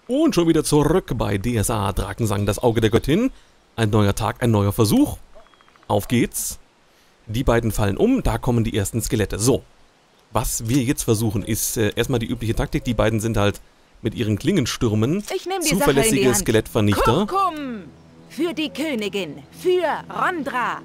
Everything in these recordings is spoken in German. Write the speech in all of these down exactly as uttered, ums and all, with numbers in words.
Und schon wieder zurück bei D S A Drakensang, das Auge der Göttin. Ein neuer Tag, ein neuer Versuch. Auf geht's. Die beiden fallen um, da kommen die ersten Skelette. So, was wir jetzt versuchen, ist äh, erstmal die übliche Taktik. Die beiden sind halt mit ihren Klingenstürmen ich nehm die zuverlässige Sache in die Hand. Skelettvernichter. Kum-Kum! Für die Königin, für Rondra.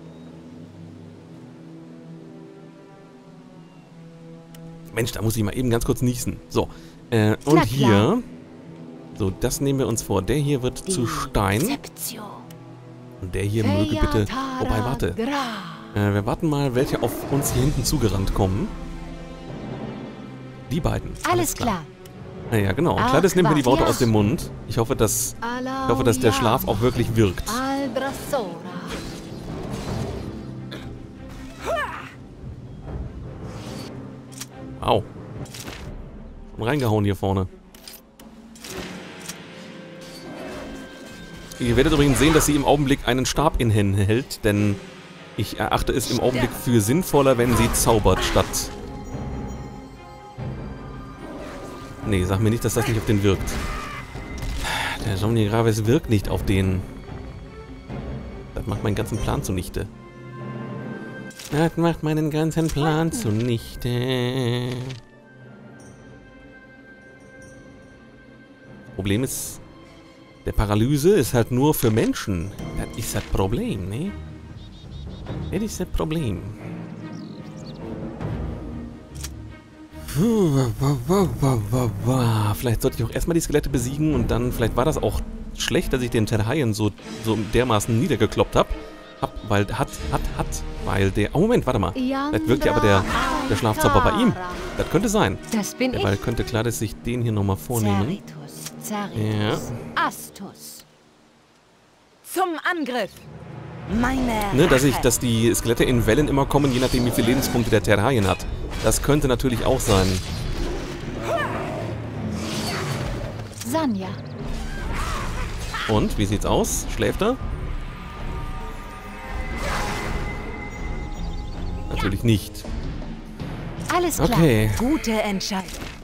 Mensch, da muss ich mal eben ganz kurz niesen. So, äh, und Na hier... klar. So, das nehmen wir uns vor. Der hier wird Die zu Stein. Rezeption. Und der hier möge bitte... Wobei, warte. Äh, wir warten mal, welche auf uns hier hinten zugerannt kommen. Die beiden. Alles klar. Naja, genau. Ach, Klar, das nimmt mir die Worte ja. aus dem Mund. Ich hoffe, dass, ich hoffe, dass der Schlaf auch wirklich wirkt. Au. Schon reingehauen hier vorne. Ihr werdet übrigens sehen, dass sie im Augenblick einen Stab in Händen hält, denn ich erachte es im Augenblick für sinnvoller, wenn sie zaubert, statt... Nee, sag mir nicht, dass das nicht auf den wirkt. Der Somni Graves wirkt nicht auf den. Das macht meinen ganzen Plan zunichte. Das macht meinen ganzen Plan zunichte. Problem ist, der Paralyse ist halt nur für Menschen. Das ist das Problem, ne? Das ist das Problem. Vielleicht sollte ich auch erstmal die Skelette besiegen und dann, vielleicht war das auch schlecht, dass ich den Terhaien so, so dermaßen niedergekloppt habe. Hab, weil, hat, hat, hat, weil der, oh Moment, warte mal. Vielleicht wirkt ja aber der, der Schlafzauber bei ihm. Das könnte sein. Das bin ich. Weil könnte klar, dass ich den hier nochmal vornehmen. Cerritus, Cerritus, Ja. Astus. Zum Angriff. Meine Ne, dass ich, Rache. dass die Skelette in Wellen immer kommen, je nachdem wie viele Lebenspunkte der Terhaien hat. Das könnte natürlich auch sein. Sanja. Und, wie sieht's aus? Schläft er? Natürlich nicht. Alles klar. Okay. Gute Entscheidung.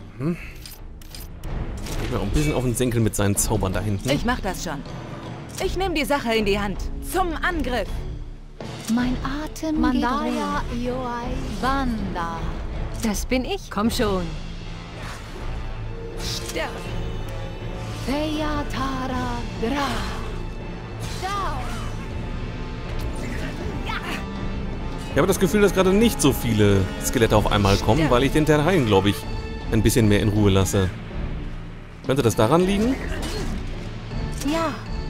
Ich bin auch ein bisschen auf den Senkel mit seinen Zaubern da hinten. Ich mach das schon. Ich nehme die Sache in die Hand. Zum Angriff. Mein Atem Mandaya geht ruhig. Ioi Wanda. Das bin ich. Komm schon. Sterbe. Feyatara Gra. Ich habe das Gefühl, dass gerade nicht so viele Skelette auf einmal kommen, weil ich den Terhaien, glaube ich, ein bisschen mehr in Ruhe lasse. Könnte das daran liegen? Ja.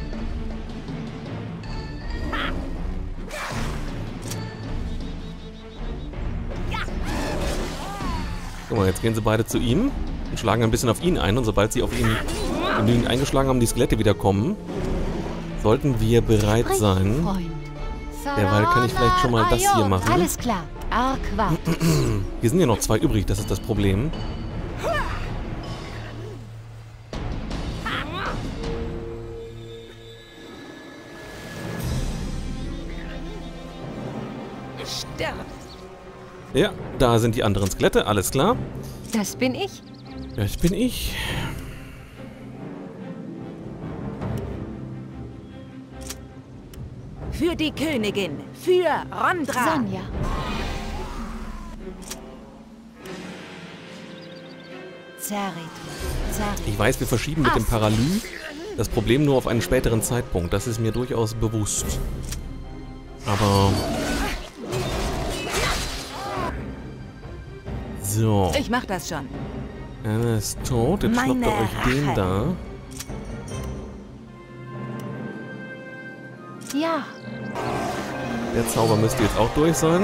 Guck mal, jetzt gehen sie beide zu ihm und schlagen ein bisschen auf ihn ein. Und sobald sie auf ihn genügend eingeschlagen haben, die Skelette wieder kommen, sollten wir bereit sein. Freund. Derweil kann ich vielleicht schon mal das hier machen. Alles klar. Arquatus. Hier sind ja noch zwei übrig, das ist das Problem. Sterbe. Ja, da sind die anderen Skelette, alles klar. Das bin ich. Das bin ich. Für die Königin. Für Rondra. Sanja. Cerritus. Cerritus. Ich weiß, wir verschieben mit dem Paraly das Problem nur auf einen späteren Zeitpunkt. Das ist mir durchaus bewusst. Aber... So. Ich mach das schon. Einer ist tot. Jetzt Meine schnappt ihr euch den Rache. da. Ja. Der Zauber müsste jetzt auch durch sein.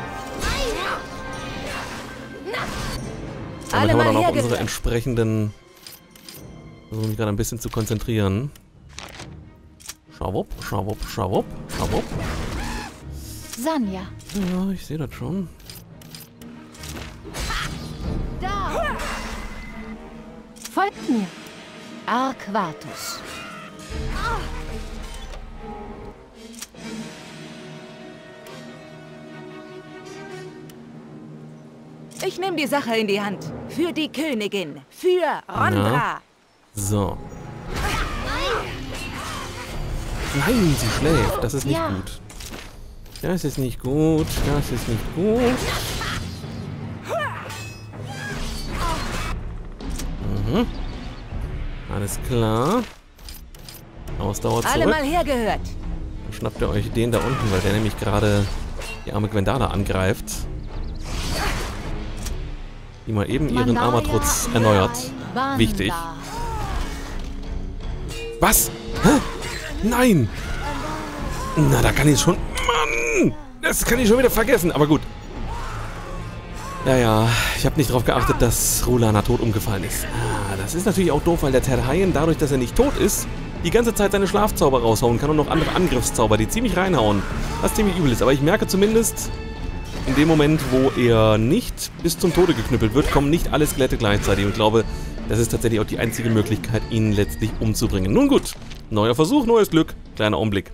Damit Alle haben wir mal dann auch hergebracht. unsere entsprechenden... Versuche mich gerade ein bisschen zu konzentrieren. Schawupp, schawupp, schawupp, schawupp. Sanja. Ja, ich sehe das schon. Da. Folgt mir. Arquatus. Ich nehme die Sache in die Hand. Für die Königin. Für Rondra. So. Nein, sie schläft. Das ist nicht Ja. gut. Das ist nicht gut. Das ist nicht gut. Mhm. Alles klar. Ausdauer Alle zurück. mal hergehört. Dann schnappt ihr euch den da unten, weil der nämlich gerade die arme Gwendala angreift. Die mal eben ihren Mandaya Armatrutz erneuert. Banda. Wichtig. Was? Hä? Nein! Na, da kann ich schon... Mann! Das kann ich schon wieder vergessen, aber gut. Ja, ja, ich habe nicht darauf geachtet, dass Rulana tot umgefallen ist. Ah, das ist natürlich auch doof, weil der Terhaien, dadurch, dass er nicht tot ist, die ganze Zeit seine Schlafzauber raushauen kann und noch andere Angriffszauber, die ziemlich reinhauen. Was ziemlich übel ist. Aber ich merke zumindest, in dem Moment, wo er nicht bis zum Tode geknüppelt wird, kommen nicht alle Skelette gleichzeitig. Und ich glaube, das ist tatsächlich auch die einzige Möglichkeit, ihn letztlich umzubringen. Nun gut, neuer Versuch, neues Glück. Kleiner Augenblick.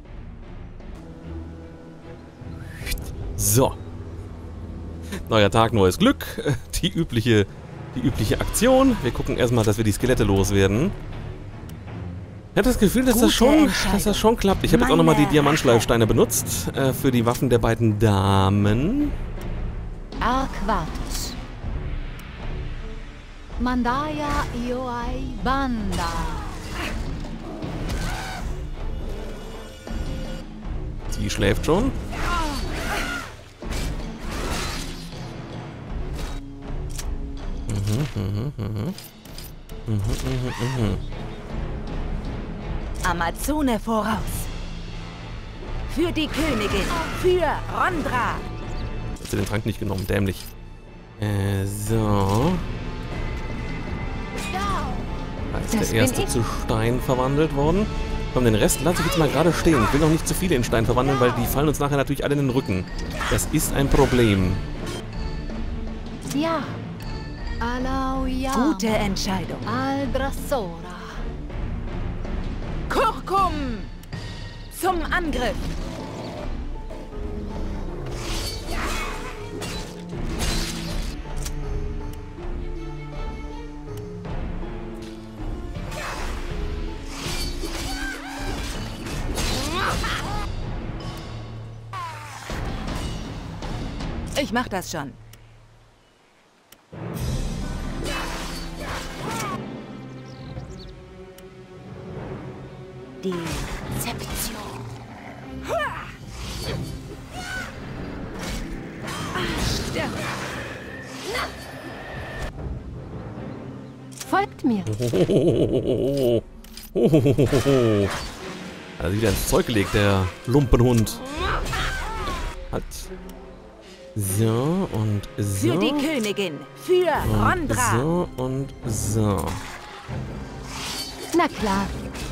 So. Neuer Tag, neues Glück. Die übliche, die übliche Aktion. Wir gucken erstmal, dass wir die Skelette loswerden. Ich habe das Gefühl, dass das, schon, dass das schon klappt. Ich habe jetzt auch nochmal die Diamantschleifsteine benutzt äh, für die Waffen der beiden Damen. Aquatus. Mandaya Ioai Banda. Sie schläft schon. Mhm, mhm, mhm. Mhm, mhm, mhm. Amazone voraus. Für die Königin. Für Rondra. Hast du den Trank nicht genommen? Dämlich. Äh, so. Da ist Das der erste bin ich. zu Stein verwandelt worden. Komm, den Rest lasse ich jetzt mal gerade stehen. Ich will noch nicht zu viele in Stein verwandeln, weil die fallen uns nachher natürlich alle in den Rücken. Das ist ein Problem. Ja. Alauyama. Gute Entscheidung. Aldrasora. Kurkum. Zum Angriff. Ich mach das schon. Die Rezeption. Folgt mir. Hohohoho. Hohohoho. Hat er wieder ins Zeug gelegt, der Lumpenhund. Hat. So und so. Für die Königin. Für Und Rondra. so und so. Na klar.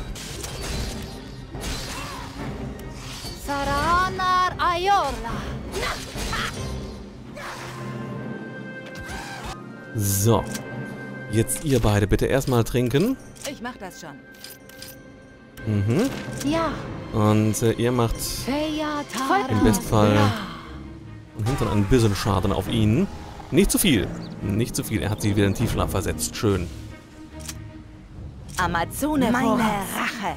Saranar Ayorla. So. Jetzt ihr beide bitte erstmal trinken. Ich mach das schon. Mhm. Ja. Und äh, ihr macht Featara. im Bestfall im Hintern ein bisschen Schaden auf ihn. Nicht zu viel. Nicht zu viel. Er hat sie wieder in Tiefschlaf versetzt. Schön. Amazone Meine voraus. Rache.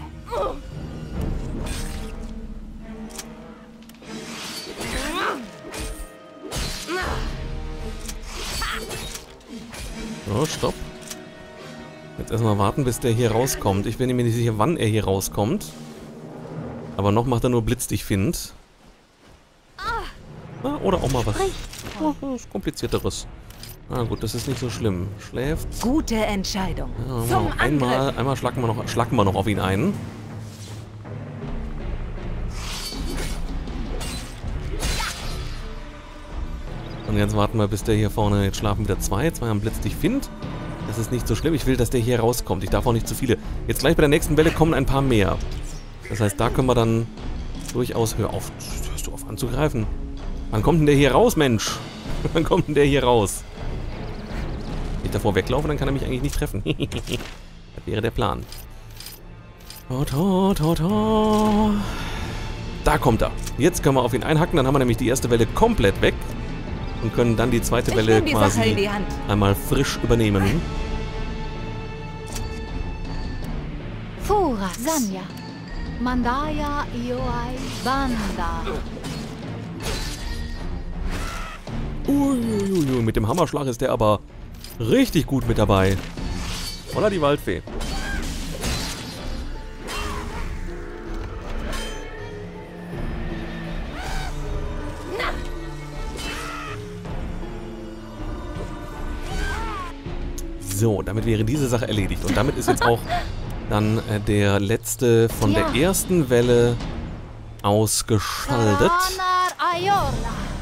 So, stopp. Jetzt erstmal warten, bis der hier rauskommt. Ich bin mir nicht sicher, wann er hier rauskommt. Aber noch macht er nur Blitzstich, find. Ah, oder auch mal was, oh, was Komplizierteres. Ah gut, das ist nicht so schlimm. Schläft. Gute Entscheidung. Ja, Zum mal einmal, Angriff. einmal schlagen wir, noch, schlagen wir noch auf ihn ein. Und jetzt warten wir, bis der hier vorne, jetzt schlafen wieder zwei. Zwei haben Blitzstich, find. Das ist nicht so schlimm. Ich will, dass der hier rauskommt. Ich darf auch nicht zu viele. Jetzt gleich bei der nächsten Welle kommen ein paar mehr. Das heißt, da können wir dann durchaus... Hör auf, hörst du auf anzugreifen. Wann kommt denn der hier raus, Mensch? Wann kommt denn der hier raus? Wenn ich davor weglaufe, dann kann er mich eigentlich nicht treffen. Das wäre der Plan. Ta, ta, ta, ta. Da kommt er. Jetzt können wir auf ihn einhacken. Dann haben wir nämlich die erste Welle komplett weg. Und können dann die zweite Ich Welle nehm die Sache in quasi die Hand. einmal frisch übernehmen. Furas. Sanya. Mandaya Ioai Banda. Uiuiui, mit dem Hammerschlag ist der aber richtig gut mit dabei. Oder die Waldfee. So, damit wäre diese Sache erledigt. Und damit ist jetzt auch dann äh, der letzte von Ja. der ersten Welle ausgeschaltet. Saranar Ayorla.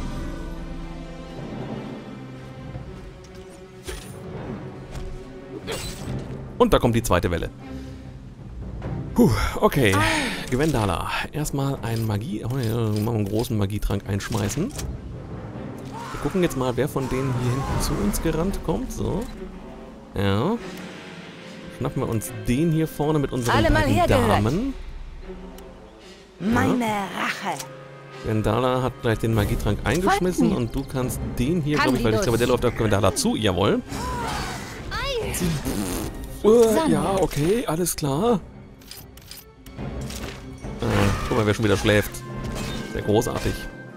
Und da kommt die zweite Welle. Puh, okay. Gwendala. Erstmal einen Magie... Oh, ja, machen wir einen großen Magietrank einschmeißen. Wir gucken jetzt mal, wer von denen hier hinten zu uns gerannt kommt. So. Ja. Schnappen wir uns den hier vorne mit unseren Alle mal beiden hergehört. Damen. Meine Rache. Gwendala hat gleich den Magietrank eingeschmissen mir. und du kannst den hier, glaube ich, weil ich Candidus. glaube, der läuft auf Gwendala zu. Jawohl. Uh, ja, okay, alles klar. Äh, guck mal, wer schon wieder schläft. Sehr großartig.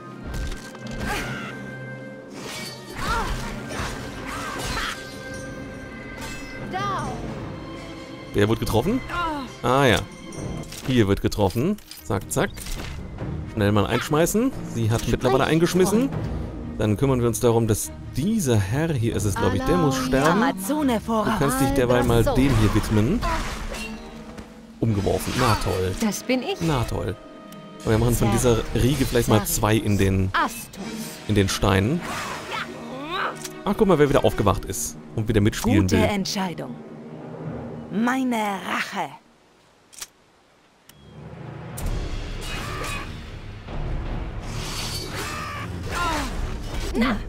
Down. Wer wird getroffen? Ah ja. Hier wird getroffen. Zack, zack. Schnell mal einschmeißen. Sie hat mittlerweile eingeschmissen. Dann kümmern wir uns darum, dass dieser Herr, hier ist es, glaube ich, der muss sterben. Amazone Du voraus. kannst dich derweil mal dem hier widmen. Umgeworfen. Na toll. Das bin ich. Na toll. Und wir machen von dieser Riege vielleicht mal zwei in den, Astus. in den Steinen. Ach, guck mal, wer wieder aufgewacht ist und wieder mitspielen Gute will. Entscheidung. Meine Rache. Na,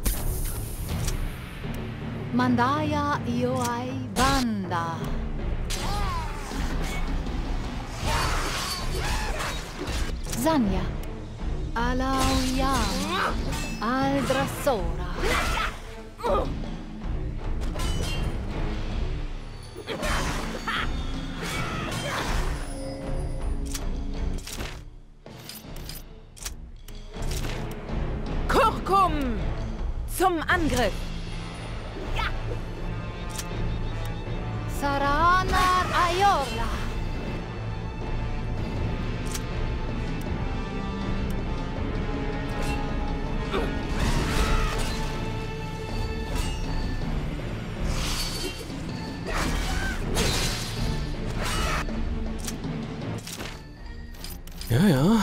Mandaya Ioai Banda. Sanya. Alauyam. Aldrasora. Kurkum! Zum Angriff! Saranar Ayorla. Ja, ja.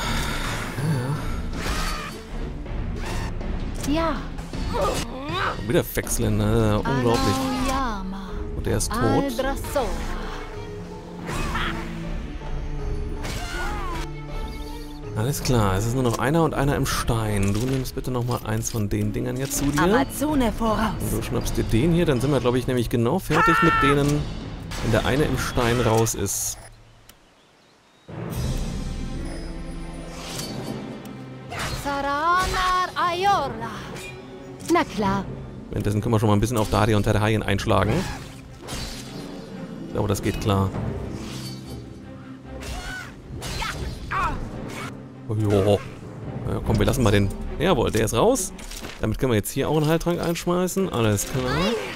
Ja. Und wieder wechseln, ne? Unglaublich. Alauyama. Und der ist tot. Aldrasora. Alles klar, es ist nur noch einer und einer im Stein. Du nimmst bitte nochmal eins von den Dingern jetzt zu dir. Amazone voraus! Und du schnappst dir den hier, dann sind wir, glaube ich, nämlich genau fertig mit denen, wenn der eine im Stein raus ist. Saranar Ayorla. Na klar. Währenddessen können wir schon mal ein bisschen auf Daria und Terhaien einschlagen. Ich glaube, das geht klar. Oh, jo. Ja, komm, wir lassen mal den... Jawohl, der ist raus. Damit können wir jetzt hier auch einen Heiltrank einschmeißen. Alles klar.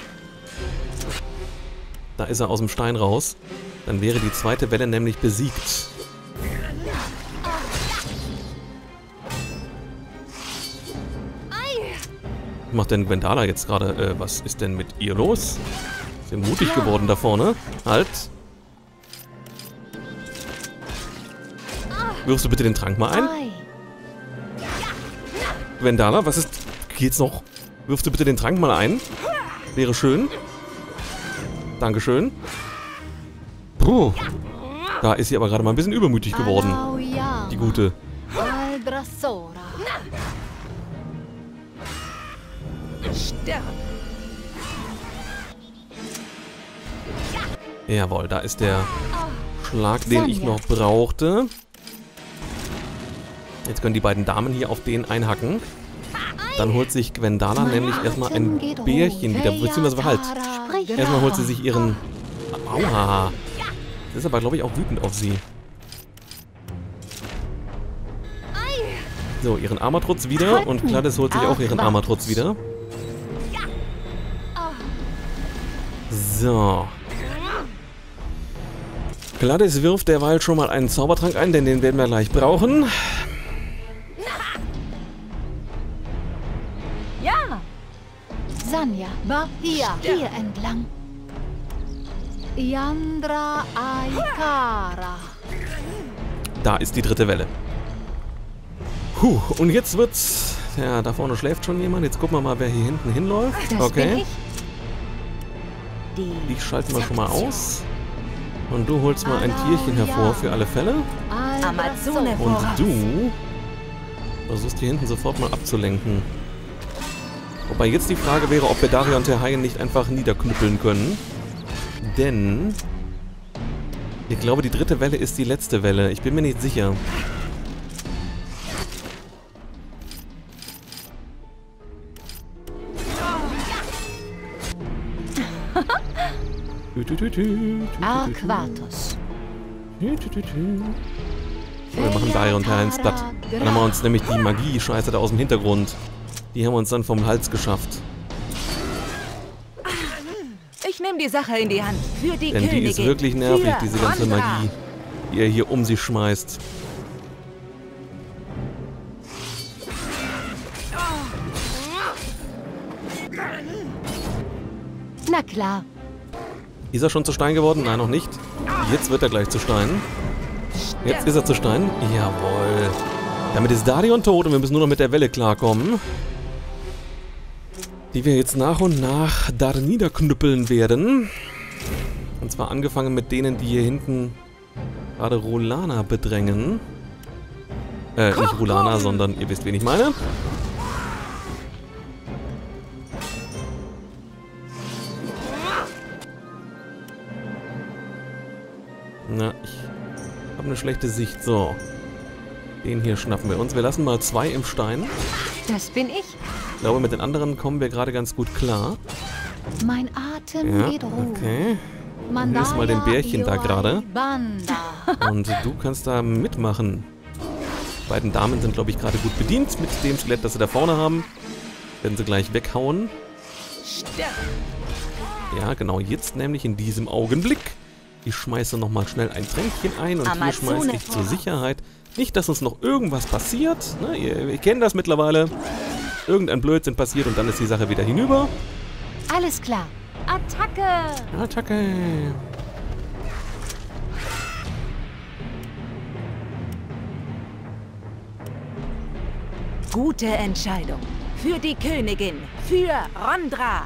Da ist er aus dem Stein raus. Dann wäre die zweite Welle nämlich besiegt. Was macht denn Gwendala jetzt gerade? Äh, was ist denn mit ihr los? Ist ja mutig geworden da vorne. Halt. Wirfst du bitte den Trank mal ein? Ei. Gwendala, was ist... Geht's noch? Wirfst du bitte den Trank mal ein? Wäre schön. Dankeschön. Puh. Da ist sie aber gerade mal ein bisschen übermütig geworden. Alauyama. Die gute. Aldrasora. Stirb! Jawohl, da ist der Schlag, den ich noch brauchte. Jetzt können die beiden Damen hier auf den einhacken. Dann holt sich Gwendala nämlich erstmal ein Bärchen wieder. Beziehungsweise halt. Sprich. Erstmal holt sie sich ihren... Aua. Ist aber, glaube ich, auch wütend auf sie. So, ihren Armatrutz wieder. Und Gladys holt sich auch ihren Armatrutz wieder. So. Gladys wirft derweil schon mal einen Zaubertrank ein, denn den werden wir gleich brauchen. Ja! Sanja, ba hier, hier entlang. Yandra Aikara. Da ist die dritte Welle. Puh, und jetzt wird's... Ja, da vorne schläft schon jemand. Jetzt gucken wir mal, wer hier hinten hinläuft. Das bin Okay. ich. Die, Die schalten wir schon mal aus. Und du holst mal ein Tierchen hervor für alle Fälle. Amazone Und voraus. du versuchst hier hinten sofort mal abzulenken. Wobei jetzt die Frage wäre, ob wir Darion Terhayen nicht einfach niederknüppeln können. Denn ich glaube, die dritte Welle ist die letzte Welle. Ich bin mir nicht sicher. Tü, tü, tü, tü, tü, tü, tü. Arquatus. Tü, tü, tü, tü. So, wir machen Darion Terhayen platt. Dann haben wir uns nämlich die Magie-Scheiße da aus dem Hintergrund. Die haben wir uns dann vom Hals geschafft. Ich nehme die Sache in die Hand. Für die Denn die Königin. ist wirklich nervig, Für diese ganze Rondra. Magie, die er hier um sich schmeißt. Na klar. Ist er schon zu Stein geworden? Nein, noch nicht. Jetzt wird er gleich zu Stein. Jetzt ist er zu Stein. Jawohl. Damit ist Darion tot und wir müssen nur noch mit der Welle klarkommen. Die wir jetzt nach und nach da niederknüppeln werden. Und zwar angefangen mit denen, die hier hinten gerade Rolana bedrängen. Äh, nicht Rolana, sondern ihr wisst, wen ich meine. Na, ich habe eine schlechte Sicht. So. Den hier schnappen wir uns. Wir lassen mal zwei im Stein. Das bin ich. Ich glaube, mit den anderen kommen wir gerade ganz gut klar. Mein Atem Ja, geht ruhig. okay. Hier ist mal den Bärchen da gerade. Und du kannst da mitmachen. Die beiden Damen sind, glaube ich, gerade gut bedient mit dem Skelett, das sie da vorne haben. Werden sie gleich weghauen. Ja, genau. Jetzt nämlich in diesem Augenblick. Ich schmeiße nochmal schnell ein Tränkchen ein und hier schmeiße ich zur Sicherheit. Nicht, dass uns noch irgendwas passiert. Ne, ihr, ihr kennt das mittlerweile. Irgendein Blödsinn passiert und dann ist die Sache wieder hinüber. Alles klar. Attacke! Attacke! Gute Entscheidung. Für die Königin. Für Rondra.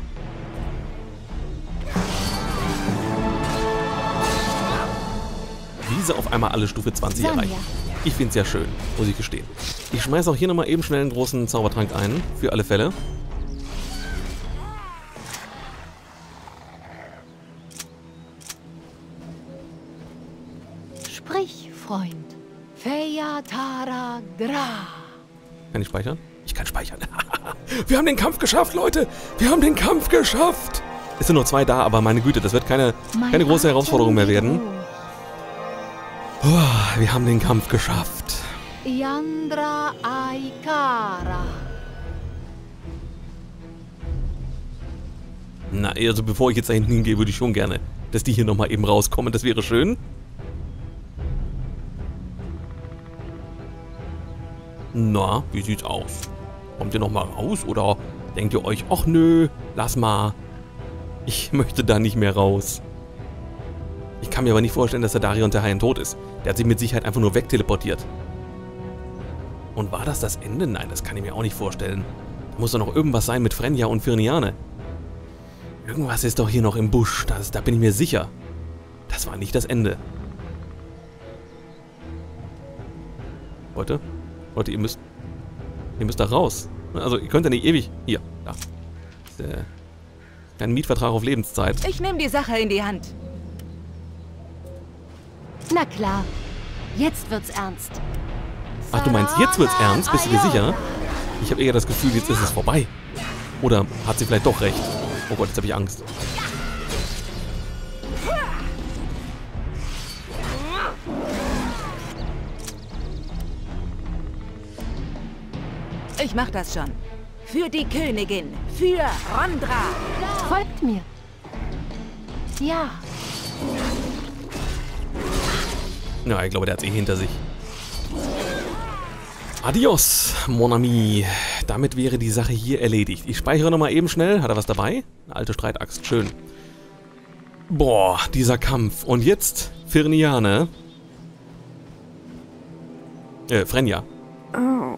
Wie sie auf einmal alle Stufe zwanzig Sanja. erreichen. Ich finde es ja schön, muss ich gestehen. Ich schmeiße auch hier nochmal eben schnell einen großen Zaubertrank ein. Für alle Fälle. Sprich, Freund. Feyatara Gra. Kann ich speichern? Ich kann speichern. Wir haben den Kampf geschafft, Leute! Wir haben den Kampf geschafft! Es sind nur zwei da, aber meine Güte, das wird keine, Mein keine große Atem Herausforderung mehr geht werden. ruhig. Oh, wir haben den Kampf geschafft. Yandra Aikara. Na, also bevor ich jetzt da hinten hingehe, würde ich schon gerne, dass die hier nochmal eben rauskommen. Das wäre schön. Na, wie sieht's aus? Kommt ihr nochmal raus oder denkt ihr euch, ach nö, lass mal. Ich möchte da nicht mehr raus. Ich kann mir aber nicht vorstellen, dass der Darion Terhayen tot ist. Der hat sich mit Sicherheit einfach nur wegteleportiert. Und war das das Ende? Nein, das kann ich mir auch nicht vorstellen. Da muss doch noch irgendwas sein mit Frenja und Firniane. Irgendwas ist doch hier noch im Busch. Das, da bin ich mir sicher. Das war nicht das Ende. Leute, Leute, ihr müsst, ihr müsst da raus. Also, ihr könnt ja nicht ewig... Hier, da. Das ist, äh, kein Mietvertrag auf Lebenszeit. Ich nehme die Sache in die Hand. Na klar. Jetzt wird's ernst. Ach, du meinst, jetzt wird's ernst? Bist du dir sicher? Ich habe eher das Gefühl, jetzt ist es vorbei. Oder hat sie vielleicht doch recht? Oh Gott, jetzt habe ich Angst. Ich mach das schon. Für die Königin. Für Rondra. Folgt mir. Ja. Ja, ich glaube, der hat es eh hinter sich. Adios, mon ami. Damit wäre die Sache hier erledigt. Ich speichere nochmal eben schnell. Hat er was dabei? Eine alte Streitaxt. Schön. Boah, dieser Kampf. Und jetzt Firniane. Äh, Frenja. Oh.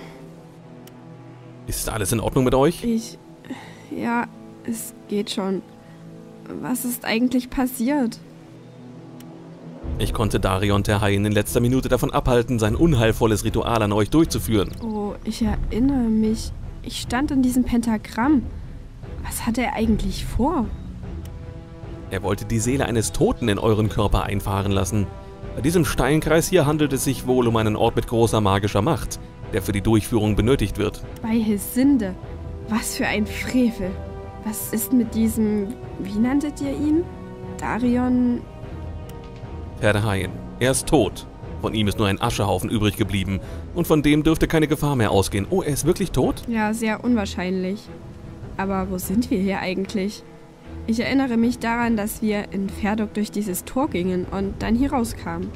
Ist alles in Ordnung mit euch? Ich... Ja, es geht schon. Was ist eigentlich passiert? Ich konnte Darion Terhain in letzter Minute davon abhalten, sein unheilvolles Ritual an euch durchzuführen. Oh, ich erinnere mich. Ich stand in diesem Pentagramm. Was hat er eigentlich vor? Er wollte die Seele eines Toten in euren Körper einfahren lassen. Bei diesem Steinkreis hier handelt es sich wohl um einen Ort mit großer magischer Macht, der für die Durchführung benötigt wird. Bei Hesinde. Was für ein Frevel. Was ist mit diesem... Wie nanntet ihr ihn? Darion... Terhain. Er ist tot. Von ihm ist nur ein Aschehaufen übrig geblieben. Und von dem dürfte keine Gefahr mehr ausgehen. Oh, er ist wirklich tot? Ja, sehr unwahrscheinlich. Aber wo sind wir hier eigentlich? Ich erinnere mich daran, dass wir in Ferdok durch dieses Tor gingen und dann hier rauskamen.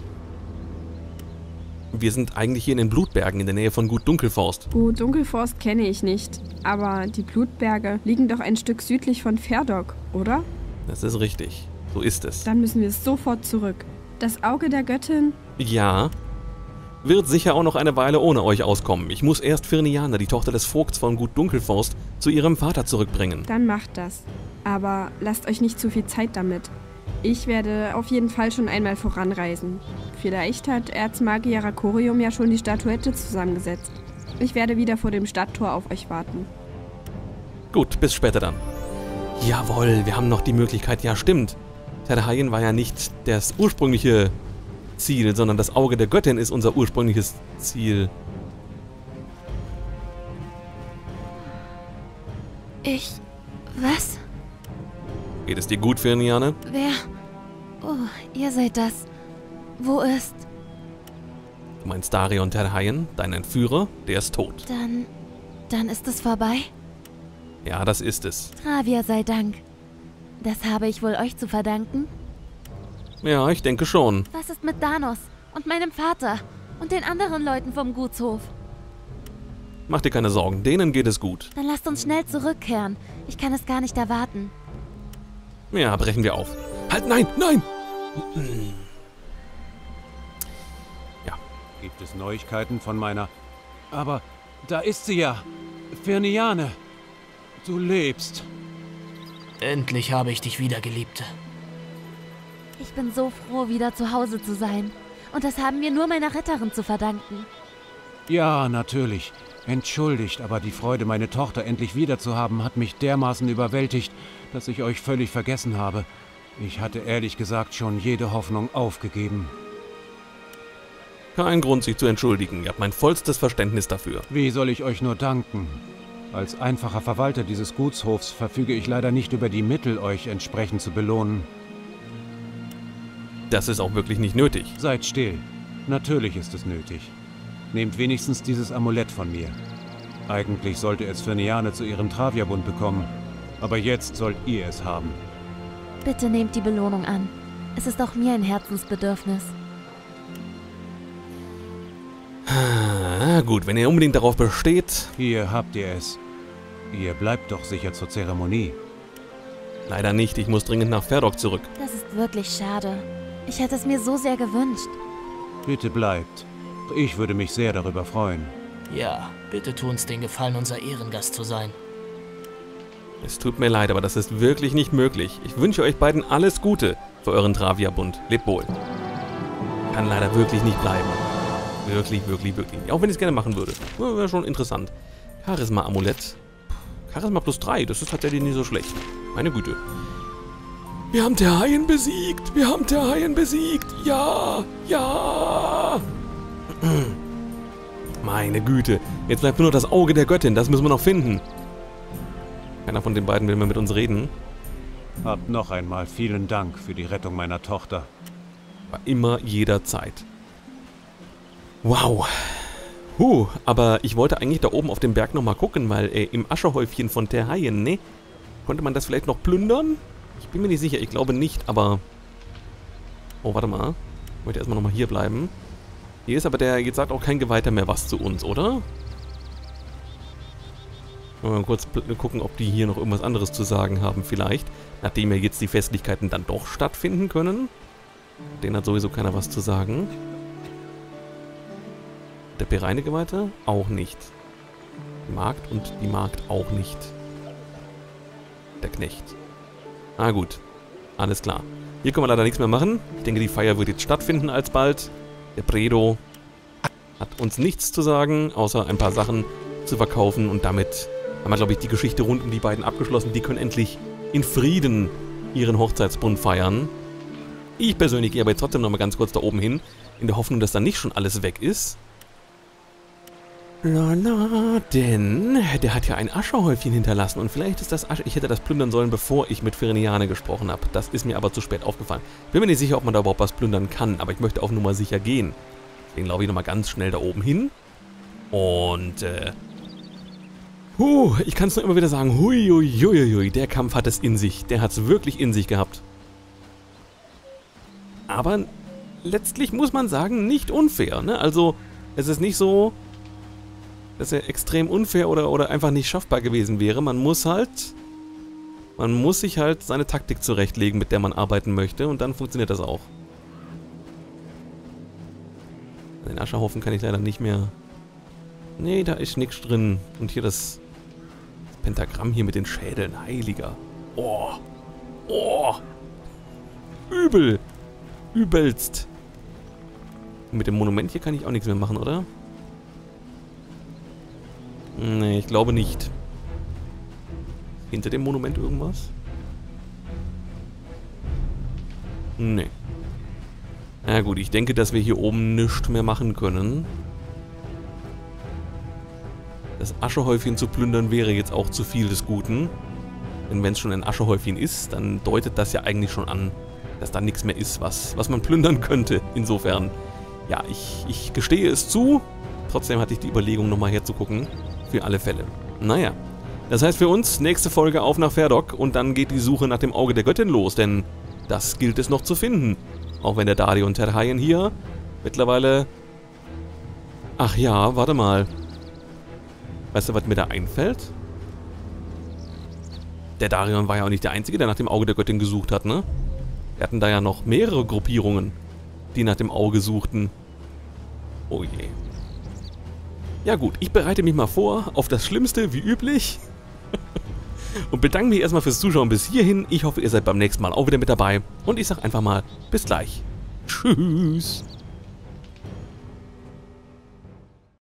Wir sind eigentlich hier in den Blutbergen in der Nähe von Gut Dunkelforst. Gut Dunkelforst kenne ich nicht. Aber die Blutberge liegen doch ein Stück südlich von Ferdok, oder? Das ist richtig. So ist es. Dann müssen wir sofort zurück. Das Auge der Göttin? Ja. Wird sicher auch noch eine Weile ohne euch auskommen. Ich muss erst Firniane, die Tochter des Vogts von Gut Dunkelforst, zu ihrem Vater zurückbringen. Dann macht das. Aber lasst euch nicht zu viel Zeit damit. Ich werde auf jeden Fall schon einmal voranreisen. Vielleicht hat Erzmagier Rakorium ja schon die Statuette zusammengesetzt. Ich werde wieder vor dem Stadttor auf euch warten. Gut, bis später dann. Jawohl, wir haben noch die Möglichkeit. Ja, stimmt. Terhain war ja nicht das ursprüngliche Ziel, sondern das Auge der Göttin ist unser ursprüngliches Ziel. Ich... Was? Geht es dir gut, Firniane? Wer? Oh, ihr seid das. Wo ist... Du meinst Darion Terhain, dein Entführer? Der ist tot. Dann... Dann ist es vorbei? Ja, das ist es. Travia sei Dank. Das habe ich wohl euch zu verdanken? Ja, ich denke schon. Was ist mit Danos und meinem Vater und den anderen Leuten vom Gutshof? Mach dir keine Sorgen, denen geht es gut. Dann lasst uns schnell zurückkehren. Ich kann es gar nicht erwarten. Ja, brechen wir auf. Halt, nein, nein! Ja. Gibt es Neuigkeiten von meiner... Aber da ist sie ja. Firniane. Du lebst. Endlich habe ich dich wieder, Geliebte. Ich bin so froh, wieder zu Hause zu sein. Und das haben wir nur meiner Retterin zu verdanken. Ja, natürlich. Entschuldigt, aber die Freude, meine Tochter endlich wiederzuhaben, hat mich dermaßen überwältigt, dass ich euch völlig vergessen habe. Ich hatte ehrlich gesagt schon jede Hoffnung aufgegeben. Kein Grund, sich zu entschuldigen. Ihr habt mein vollstes Verständnis dafür. Wie soll ich euch nur danken? Als einfacher Verwalter dieses Gutshofs verfüge ich leider nicht über die Mittel, euch entsprechend zu belohnen. Das ist auch wirklich nicht nötig. Seid still. Natürlich ist es nötig. Nehmt wenigstens dieses Amulett von mir. Eigentlich sollte es Firniane zu ihrem Travia-Bund bekommen. Aber jetzt sollt ihr es haben. Bitte nehmt die Belohnung an. Es ist auch mir ein Herzensbedürfnis. Ah, gut, wenn ihr unbedingt darauf besteht. Hier habt ihr es. Ihr bleibt doch sicher zur Zeremonie. Leider nicht, ich muss dringend nach Ferdok zurück. Das ist wirklich schade. Ich hätte es mir so sehr gewünscht. Bitte bleibt. Ich würde mich sehr darüber freuen. Ja, bitte tu uns den Gefallen, unser Ehrengast zu sein. Es tut mir leid, aber das ist wirklich nicht möglich. Ich wünsche euch beiden alles Gute für euren Travia-Bund. Lebt wohl. Kann leider wirklich nicht bleiben. Wirklich, wirklich, wirklich. Auch wenn ich es gerne machen würde. Wäre schon interessant. Charisma-Amulett. Charisma plus drei, das ist tatsächlich nicht so schlecht. Meine Güte. Wir haben Terhain besiegt. Wir haben Terhain besiegt. Ja, ja. Meine Güte. Jetzt bleibt nur noch das Auge der Göttin. Das müssen wir noch finden. Keiner von den beiden will mehr mit uns reden. Habt noch einmal vielen Dank für die Rettung meiner Tochter. War immer, jederzeit. Wow. Huh, aber ich wollte eigentlich da oben auf dem Berg nochmal gucken, weil äh, im Aschehäufchen von Terhaien, ne? Konnte man das vielleicht noch plündern? Ich bin mir nicht sicher, ich glaube nicht, aber... Oh, warte mal. Ich möchte erstmal nochmal hier bleiben. Hier ist aber der, jetzt sagt auch kein Geweihter mehr was zu uns, oder? Mal kurz gucken, ob die hier noch irgendwas anderes zu sagen haben vielleicht. Nachdem ja jetzt die Festlichkeiten dann doch stattfinden können. Denen hat sowieso keiner was zu sagen. Der Bereingeweihte? Auch nicht. Die Magd und die Magd auch nicht. Der Knecht. Ah gut. Alles klar. Hier können wir leider nichts mehr machen. Ich denke, die Feier wird jetzt stattfinden alsbald. Der Bredo hat uns nichts zu sagen, außer ein paar Sachen zu verkaufen. Und damit haben wir, glaube ich, die Geschichte rund um die beiden abgeschlossen. Die können endlich in Frieden ihren Hochzeitsbund feiern. Ich persönlich gehe aber jetzt trotzdem noch mal ganz kurz da oben hin, in der Hoffnung, dass da nicht schon alles weg ist. Lala, denn der hat ja ein Aschehäufchen hinterlassen und vielleicht ist das Asche... Ich hätte das plündern sollen, bevor ich mit Firiniane gesprochen habe. Das ist mir aber zu spät aufgefallen. Bin mir nicht sicher, ob man da überhaupt was plündern kann, aber ich möchte auf Nummer sicher gehen. Deswegen laufe ich nochmal ganz schnell da oben hin. Und, äh... Huh, ich kann es nur immer wieder sagen, hui, hui, hui, hui, der Kampf hat es in sich. Der hat es wirklich in sich gehabt. Aber letztlich muss man sagen, nicht unfair, ne? Also, es ist nicht so... dass er extrem unfair oder, oder einfach nicht schaffbar gewesen wäre. Man muss halt... Man muss sich halt seine Taktik zurechtlegen, mit der man arbeiten möchte. Und dann funktioniert das auch. Den Ascherhaufen kann ich leider nicht mehr... Nee, da ist nichts drin. Und hier das... das Pentagramm hier mit den Schädeln. Heiliger. Oh. Oh. Übel. Übelst. Und mit dem Monument hier kann ich auch nichts mehr machen, oder? Nee, ich glaube nicht. Hinter dem Monument irgendwas? Nee. Na gut, ich denke, dass wir hier oben nichts mehr machen können. Das Aschehäufchen zu plündern wäre jetzt auch zu viel des Guten. Denn wenn es schon ein Aschehäufchen ist, dann deutet das ja eigentlich schon an, dass da nichts mehr ist, was, was man plündern könnte. Insofern, ja, ich, ich gestehe es zu. Trotzdem hatte ich die Überlegung, nochmal herzugucken. Für alle Fälle. Naja. Das heißt für uns, nächste Folge auf nach Ferdok und dann geht die Suche nach dem Auge der Göttin los, denn das gilt es noch zu finden. Auch wenn der Darion Terhaien hier mittlerweile... Ach ja, warte mal. Weißt du, was mir da einfällt? Der Darion war ja auch nicht der Einzige, der nach dem Auge der Göttin gesucht hat, ne? Wir hatten da ja noch mehrere Gruppierungen, die nach dem Auge suchten. Oh je. Ja gut, ich bereite mich mal vor auf das Schlimmste, wie üblich. Und bedanke mich erstmal fürs Zuschauen bis hierhin. Ich hoffe, ihr seid beim nächsten Mal auch wieder mit dabei. Und ich sage einfach mal, bis gleich. Tschüss.